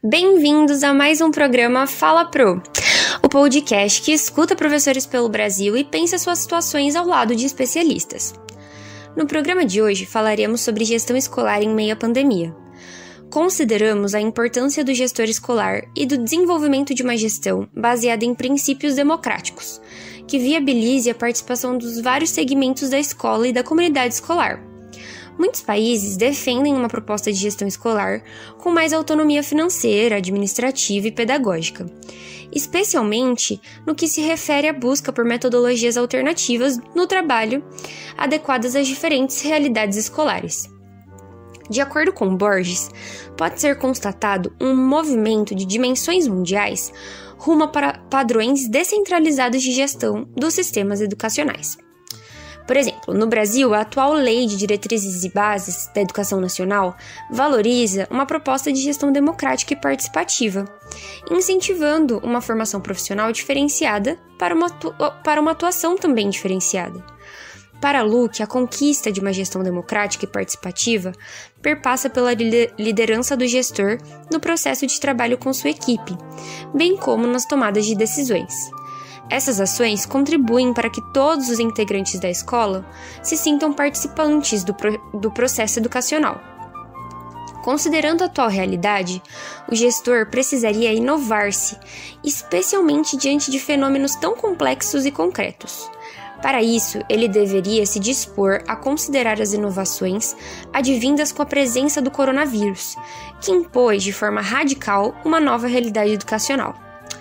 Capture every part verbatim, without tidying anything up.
Bem-vindos a mais um programa Fala Pro, o podcast que escuta professores pelo Brasil e pensa suas situações ao lado de especialistas. No programa de hoje falaremos sobre gestão escolar em meio à pandemia. Consideramos a importância do gestor escolar e do desenvolvimento de uma gestão baseada em princípios democráticos, que viabilize a participação dos vários segmentos da escola e da comunidade escolar. Muitos países defendem uma proposta de gestão escolar com mais autonomia financeira, administrativa e pedagógica, especialmente no que se refere à busca por metodologias alternativas no trabalho adequadas às diferentes realidades escolares. De acordo com Borges, pode ser constatado um movimento de dimensões mundiais rumo para padrões descentralizados de gestão dos sistemas educacionais. Por exemplo, no Brasil, a atual Lei de Diretrizes e Bases da Educação Nacional valoriza uma proposta de gestão democrática e participativa, incentivando uma formação profissional diferenciada para uma, para uma atuação também diferenciada. Para Luque, a conquista de uma gestão democrática e participativa perpassa pela liderança do gestor no processo de trabalho com sua equipe, bem como nas tomadas de decisões. Essas ações contribuem para que todos os integrantes da escola se sintam participantes do, pro, do processo educacional. Considerando a atual realidade, o gestor precisaria inovar-se, especialmente diante de fenômenos tão complexos e concretos. Para isso, ele deveria se dispor a considerar as inovações advindas com a presença do coronavírus, que impôs de forma radical uma nova realidade educacional.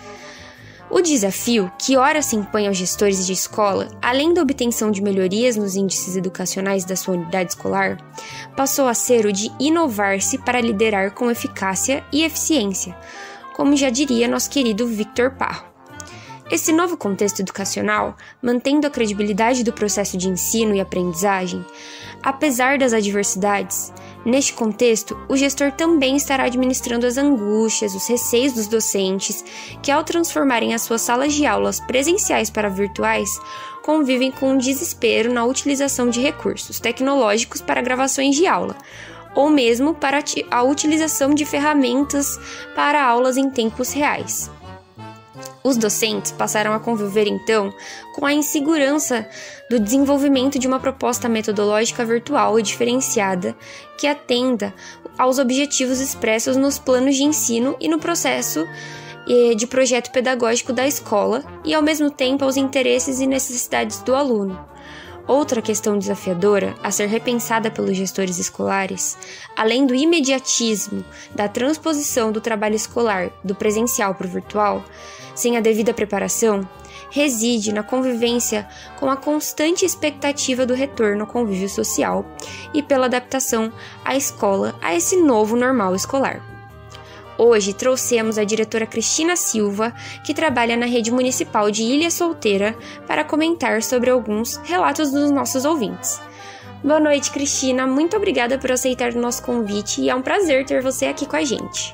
O desafio que ora se impõe aos gestores de escola, além da obtenção de melhorias nos índices educacionais da sua unidade escolar, passou a ser o de inovar-se para liderar com eficácia e eficiência, como já diria nosso querido Victor Parro. Esse novo contexto educacional, mantendo a credibilidade do processo de ensino e aprendizagem, apesar das adversidades, neste contexto, o gestor também estará administrando as angústias, os receios dos docentes, que ao transformarem as suas salas de aulas presenciais para virtuais, convivem com um desespero na utilização de recursos tecnológicos para gravações de aula, ou mesmo para a utilização de ferramentas para aulas em tempos reais. Os docentes passaram a conviver, então, com a insegurança do desenvolvimento de uma proposta metodológica virtual e diferenciada que atenda aos objetivos expressos nos planos de ensino e no processo de projeto pedagógico da escola e, ao mesmo tempo, aos interesses e necessidades do aluno. Outra questão desafiadora a ser repensada pelos gestores escolares, além do imediatismo da transposição do trabalho escolar do presencial para o virtual, sem a devida preparação, reside na convivência com a constante expectativa do retorno ao convívio social e pela adaptação à escola a esse novo normal escolar. Hoje trouxemos a diretora Cristina Silva, que trabalha na rede municipal de Ilha Solteira, para comentar sobre alguns relatos dos nossos ouvintes. Boa noite, Cristina. Muito obrigada por aceitar o nosso convite e é um prazer ter você aqui com a gente.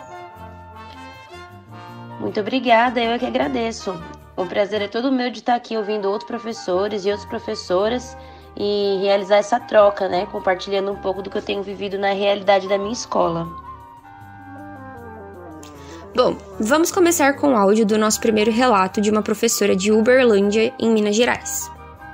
Muito obrigada, eu é que agradeço. O prazer é todo meu de estar aqui ouvindo outros professores e outras professoras e realizar essa troca, né? Compartilhando um pouco do que eu tenho vivido na realidade da minha escola. Bom, vamos começar com o áudio do nosso primeiro relato de uma professora de Uberlândia, em Minas Gerais.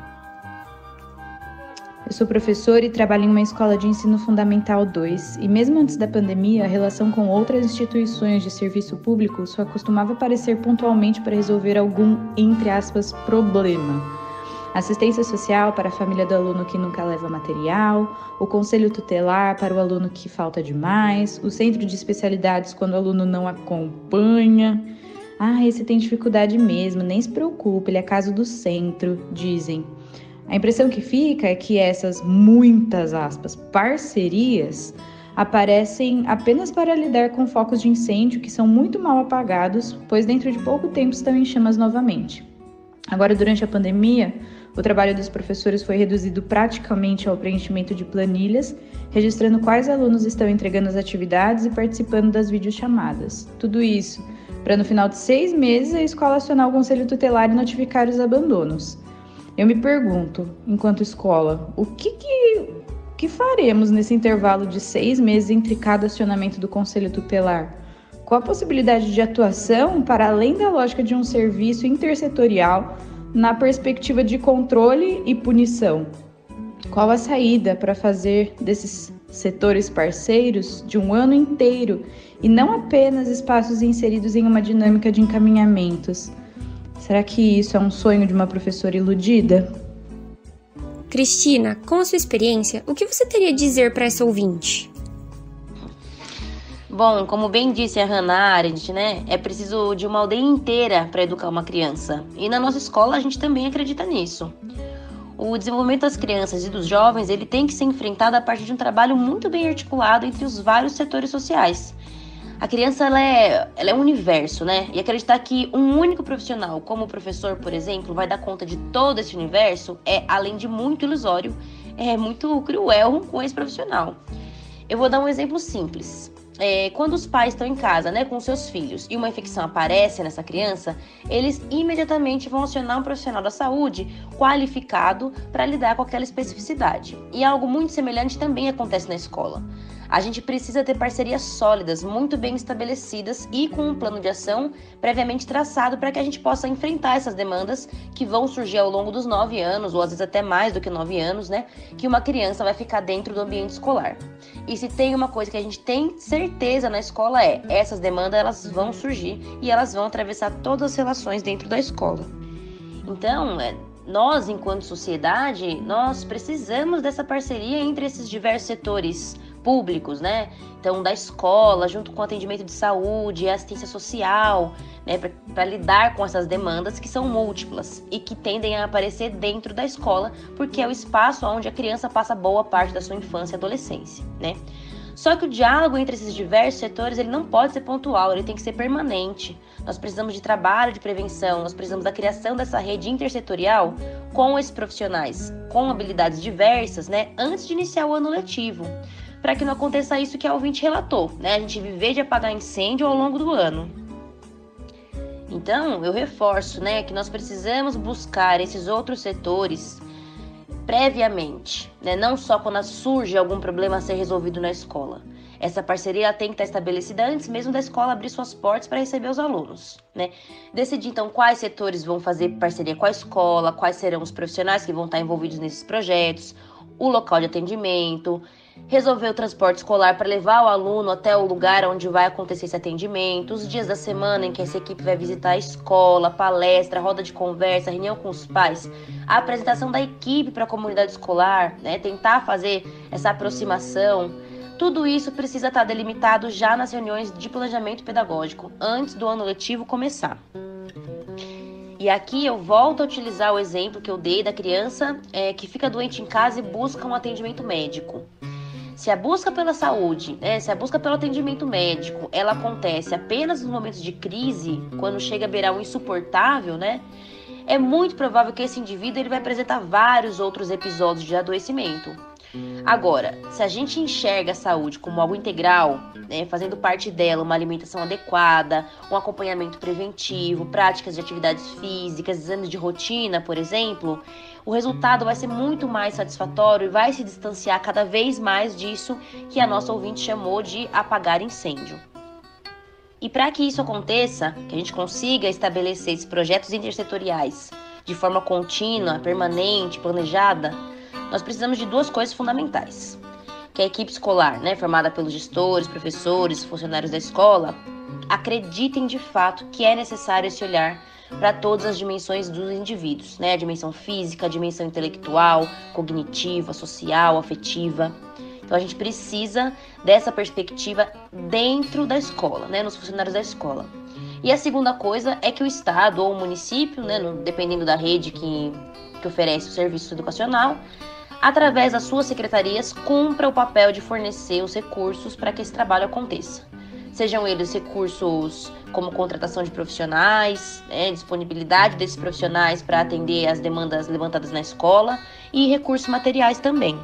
Eu sou professora e trabalho em uma escola de ensino fundamental dois, e mesmo antes da pandemia, a relação com outras instituições de serviço público só costumava aparecer pontualmente para resolver algum, entre aspas, problema. Assistência social para a família do aluno que nunca leva material, o conselho tutelar para o aluno que falta demais, o centro de especialidades quando o aluno não acompanha. Ah, esse tem dificuldade mesmo, nem se preocupe, ele é caso do centro, dizem. A impressão que fica é que essas, muitas aspas, parcerias aparecem apenas para lidar com focos de incêndio que são muito mal apagados, pois dentro de pouco tempo estão em chamas novamente. Agora, durante a pandemia, o trabalho dos professores foi reduzido praticamente ao preenchimento de planilhas, registrando quais alunos estão entregando as atividades e participando das videochamadas. Tudo isso para, no final de seis meses, a escola acionar o conselho tutelar e notificar os abandonos. Eu me pergunto, enquanto escola, o que, que, que faremos nesse intervalo de seis meses entre cada acionamento do conselho tutelar? Qual a possibilidade de atuação para além da lógica de um serviço intersetorial na perspectiva de controle e punição? Qual a saída para fazer desses setores parceiros de um ano inteiro e não apenas espaços inseridos em uma dinâmica de encaminhamentos? Será que isso é um sonho de uma professora iludida? Cristina, com a sua experiência, o que você teria a dizer para essa ouvinte? Bom, como bem disse a Hannah Arendt, né, é preciso de uma aldeia inteira para educar uma criança. E na nossa escola a gente também acredita nisso. O desenvolvimento das crianças e dos jovens, ele tem que ser enfrentado a partir de um trabalho muito bem articulado entre os vários setores sociais. A criança, ela é, ela é um universo, né? E acreditar que um único profissional, como o professor, por exemplo, vai dar conta de todo esse universo é, além de muito ilusório, é muito cruel com esse profissional. Eu vou dar um exemplo simples. É, quando os pais estão em casa, né, com seus filhos e uma infecção aparece nessa criança, eles imediatamente vão acionar um profissional da saúde qualificado para lidar com aquela especificidade. E algo muito semelhante também acontece na escola. A gente precisa ter parcerias sólidas, muito bem estabelecidas e com um plano de ação previamente traçado para que a gente possa enfrentar essas demandas que vão surgir ao longo dos nove anos, ou às vezes até mais do que nove anos, né? Que uma criança vai ficar dentro do ambiente escolar. E se tem uma coisa que a gente tem certeza na escola é, essas demandas elas vão surgir e elas vão atravessar todas as relações dentro da escola. Então, é, nós, enquanto sociedade, nós precisamos dessa parceria entre esses diversos setores públicos, né? Então, da escola, junto com o atendimento de saúde, assistência social, né? Para lidar com essas demandas que são múltiplas e que tendem a aparecer dentro da escola, porque é o espaço onde a criança passa boa parte da sua infância e adolescência, né? Só que o diálogo entre esses diversos setores, ele não pode ser pontual, ele tem que ser permanente. Nós precisamos de trabalho de prevenção, nós precisamos da criação dessa rede intersetorial com esses profissionais, com habilidades diversas, né? Antes de iniciar o ano letivo, para que não aconteça isso que a ouvinte relatou, né? A gente viver de apagar incêndio ao longo do ano. Então, eu reforço, né, que nós precisamos buscar esses outros setores previamente, né? Não só quando surge algum problema a ser resolvido na escola. Essa parceria tem que estar estabelecida antes mesmo da escola abrir suas portas para receber os alunos, né? Decidir, então, quais setores vão fazer parceria com a escola, quais serão os profissionais que vão estar envolvidos nesses projetos, o local de atendimento, resolver o transporte escolar para levar o aluno até o lugar onde vai acontecer esse atendimento, os dias da semana em que essa equipe vai visitar a escola, palestra, roda de conversa, reunião com os pais, a apresentação da equipe para a comunidade escolar, né? Tentar fazer essa aproximação. Tudo isso precisa estar delimitado já nas reuniões de planejamento pedagógico, antes do ano letivo começar. E aqui eu volto a utilizar o exemplo que eu dei da criança é, que fica doente em casa e busca um atendimento médico. Se a busca pela saúde, né, se a busca pelo atendimento médico, ela acontece apenas nos momentos de crise, quando chega a beirar o insuportável, né, é muito provável que esse indivíduo ele vai apresentar vários outros episódios de adoecimento. Agora, se a gente enxerga a saúde como algo integral, né, fazendo parte dela uma alimentação adequada, um acompanhamento preventivo, práticas de atividades físicas, exames de rotina, por exemplo, o resultado vai ser muito mais satisfatório e vai se distanciar cada vez mais disso que a nossa ouvinte chamou de apagar incêndio. E para que isso aconteça, que a gente consiga estabelecer esses projetos intersetoriais de forma contínua, permanente, planejada, nós precisamos de duas coisas fundamentais. Que a equipe escolar, né, formada pelos gestores, professores, funcionários da escola, acreditem de fato que é necessário esse olhar para todas as dimensões dos indivíduos, né? A dimensão física, a dimensão intelectual, cognitiva, social, afetiva. Então a gente precisa dessa perspectiva dentro da escola, né, nos funcionários da escola. E a segunda coisa é que o Estado ou o município, né, no, dependendo da rede que, que oferece o serviço educacional, através das suas secretarias, cumpra o papel de fornecer os recursos para que esse trabalho aconteça. Sejam eles recursos como contratação de profissionais, né, disponibilidade desses profissionais para atender as demandas levantadas na escola e recursos materiais também.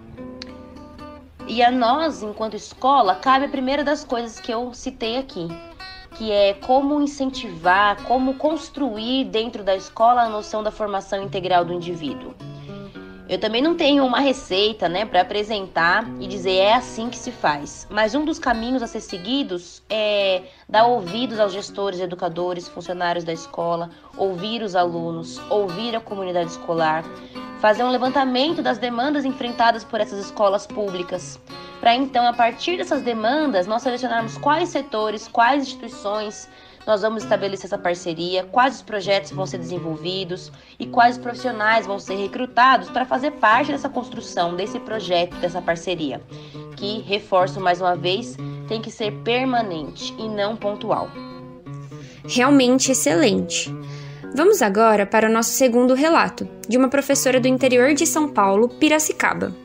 E a nós, enquanto escola, cabe a primeira das coisas que eu citei aqui, que é como incentivar, como construir dentro da escola a noção da formação integral do indivíduo. Eu também não tenho uma receita, né, para apresentar e dizer é assim que se faz. Mas um dos caminhos a ser seguidos é dar ouvidos aos gestores, educadores, funcionários da escola, ouvir os alunos, ouvir a comunidade escolar, fazer um levantamento das demandas enfrentadas por essas escolas públicas, para então, a partir dessas demandas, nós selecionarmos quais setores, quais instituições nós vamos estabelecer essa parceria, quais os projetos vão ser desenvolvidos e quais profissionais vão ser recrutados para fazer parte dessa construção, desse projeto, dessa parceria, que, reforço mais uma vez, tem que ser permanente e não pontual. Realmente excelente! Vamos agora para o nosso segundo relato, de uma professora do interior de São Paulo, Piracicaba.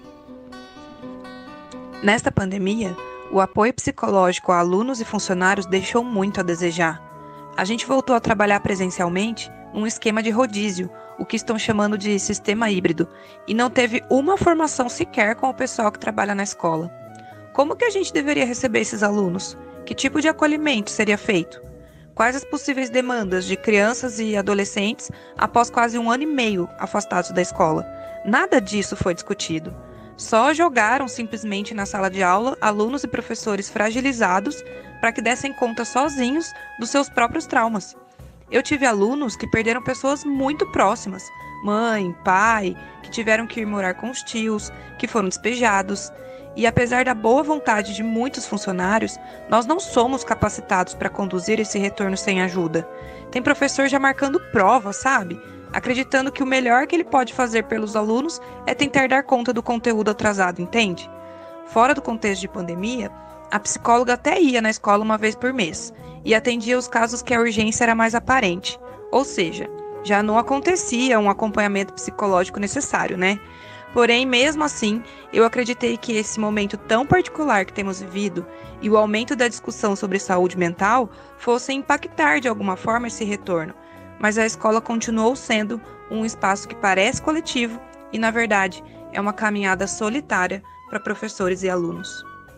Nesta pandemia, o apoio psicológico a alunos e funcionários deixou muito a desejar. A gente voltou a trabalhar presencialmente num esquema de rodízio, o que estão chamando de sistema híbrido, e não teve uma formação sequer com o pessoal que trabalha na escola. Como que a gente deveria receber esses alunos? Que tipo de acolhimento seria feito? Quais as possíveis demandas de crianças e adolescentes após quase um ano e meio afastados da escola? Nada disso foi discutido. Só jogaram simplesmente na sala de aula alunos e professores fragilizados para que dessem conta sozinhos dos seus próprios traumas. Eu tive alunos que perderam pessoas muito próximas, mãe, pai, que tiveram que ir morar com os tios, que foram despejados. E apesar da boa vontade de muitos funcionários, nós não somos capacitados para conduzir esse retorno sem ajuda. Tem professor já marcando prova, sabe? Acreditando que o melhor que ele pode fazer pelos alunos é tentar dar conta do conteúdo atrasado, entende? Fora do contexto de pandemia, a psicóloga até ia na escola uma vez por mês e atendia os casos que a urgência era mais aparente, ou seja, já não acontecia um acompanhamento psicológico necessário, né? Porém, mesmo assim, eu acreditei que esse momento tão particular que temos vivido e o aumento da discussão sobre saúde mental fossem impactar de alguma forma esse retorno. Mas a escola continuou sendo um espaço que parece coletivo e, na verdade, é uma caminhada solitária para professores e alunos.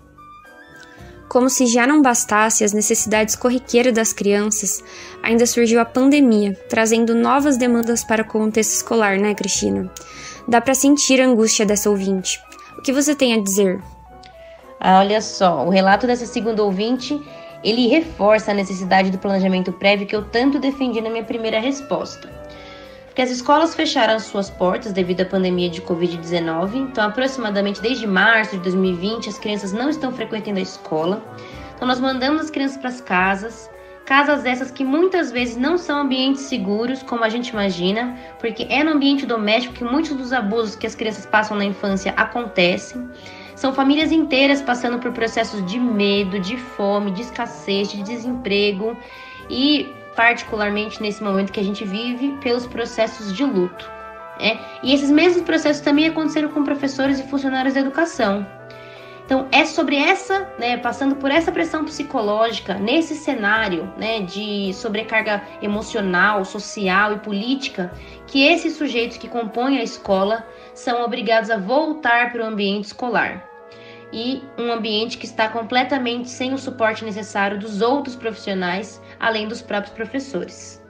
Como se já não bastasse as necessidades corriqueiras das crianças, ainda surgiu a pandemia, trazendo novas demandas para o contexto escolar, né, Cristina? Dá para sentir a angústia dessa ouvinte. O que você tem a dizer? Ah, olha só, o relato dessa segunda ouvinte, ele reforça a necessidade do planejamento prévio que eu tanto defendi na minha primeira resposta. Porque as escolas fecharam as suas portas devido à pandemia de covid dezenove, então aproximadamente desde março de dois mil e vinte as crianças não estão frequentando a escola. Então nós mandamos as crianças para as casas, casas essas que muitas vezes não são ambientes seguros, como a gente imagina, porque é no ambiente doméstico que muitos dos abusos que as crianças passam na infância acontecem. São famílias inteiras passando por processos de medo, de fome, de escassez, de desemprego e, particularmente nesse momento que a gente vive, pelos processos de luto. Né? E esses mesmos processos também aconteceram com professores e funcionários da educação. Então, é sobre essa, né, passando por essa pressão psicológica, nesse cenário, né, de sobrecarga emocional, social e política, que esses sujeitos que compõem a escola são obrigados a voltar para o ambiente escolar. E um ambiente que está completamente sem o suporte necessário dos outros profissionais, além dos próprios professores.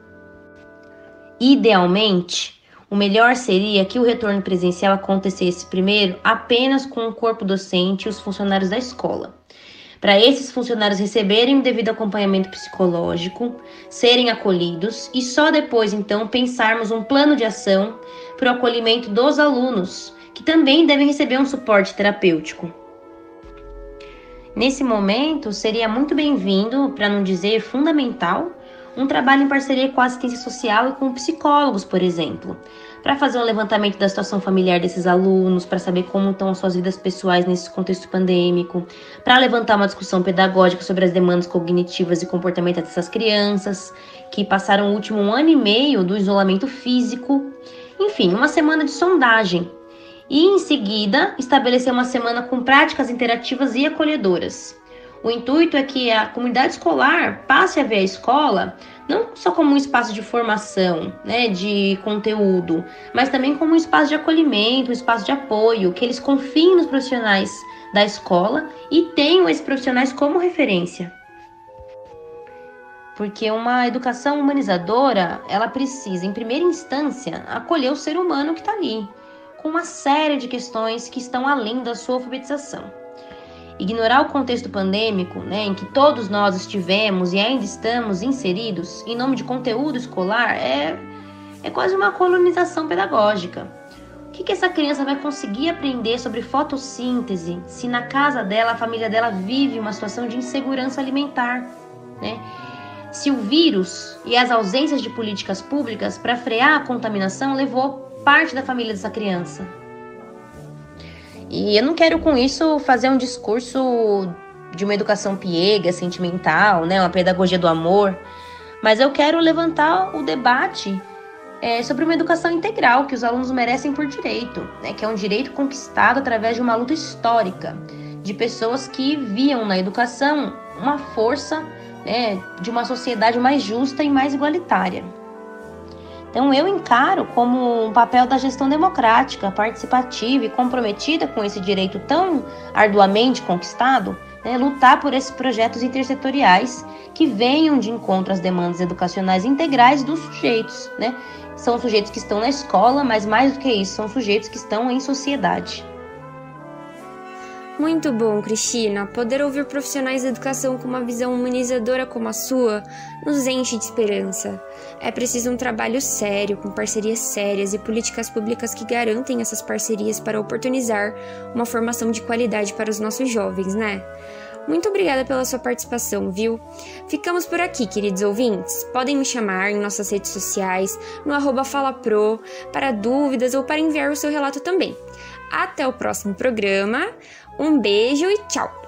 Idealmente, o melhor seria que o retorno presencial acontecesse primeiro apenas com o corpo docente e os funcionários da escola. Para esses funcionários receberem o devido acompanhamento psicológico, serem acolhidos e só depois, então, pensarmos um plano de ação para o acolhimento dos alunos, que também devem receber um suporte terapêutico. Nesse momento, seria muito bem-vindo, para não dizer fundamental, um trabalho em parceria com a assistência social e com psicólogos, por exemplo, para fazer um levantamento da situação familiar desses alunos, para saber como estão as suas vidas pessoais nesse contexto pandêmico, para levantar uma discussão pedagógica sobre as demandas cognitivas e comportamentais dessas crianças, que passaram o último ano e meio do isolamento físico. Enfim, uma semana de sondagem. E, em seguida, estabelecer uma semana com práticas interativas e acolhedoras. O intuito é que a comunidade escolar passe a ver a escola não só como um espaço de formação, né, de conteúdo, mas também como um espaço de acolhimento, um espaço de apoio, que eles confiem nos profissionais da escola e tenham esses profissionais como referência. Porque uma educação humanizadora, ela precisa, em primeira instância, acolher o ser humano que está ali, com uma série de questões que estão além da sua alfabetização. Ignorar o contexto pandêmico, né, em que todos nós estivemos e ainda estamos inseridos em nome de conteúdo escolar é, é quase uma colonização pedagógica. O que, que essa criança vai conseguir aprender sobre fotossíntese se na casa dela, a família dela vive uma situação de insegurança alimentar, né? Se o vírus e as ausências de políticas públicas para frear a contaminação levou parte da família dessa criança. E eu não quero com isso fazer um discurso de uma educação piega, sentimental, né, uma pedagogia do amor, mas eu quero levantar o debate é, sobre uma educação integral que os alunos merecem por direito, né, que é um direito conquistado através de uma luta histórica de pessoas que viam na educação uma força, né, de uma sociedade mais justa e mais igualitária. Então eu encaro como um papel da gestão democrática, participativa e comprometida com esse direito tão arduamente conquistado, né, lutar por esses projetos intersetoriais que venham de encontro às demandas educacionais integrais dos sujeitos, né? São sujeitos que estão na escola, mas mais do que isso, são sujeitos que estão em sociedade. Muito bom, Cristina. Poder ouvir profissionais da educação com uma visão humanizadora como a sua nos enche de esperança. É preciso um trabalho sério, com parcerias sérias e políticas públicas que garantem essas parcerias para oportunizar uma formação de qualidade para os nossos jovens, né? Muito obrigada pela sua participação, viu? Ficamos por aqui, queridos ouvintes. Podem me chamar em nossas redes sociais, no arroba FalaPro, para dúvidas ou para enviar o seu relato também. Até o próximo programa. Um beijo e tchau!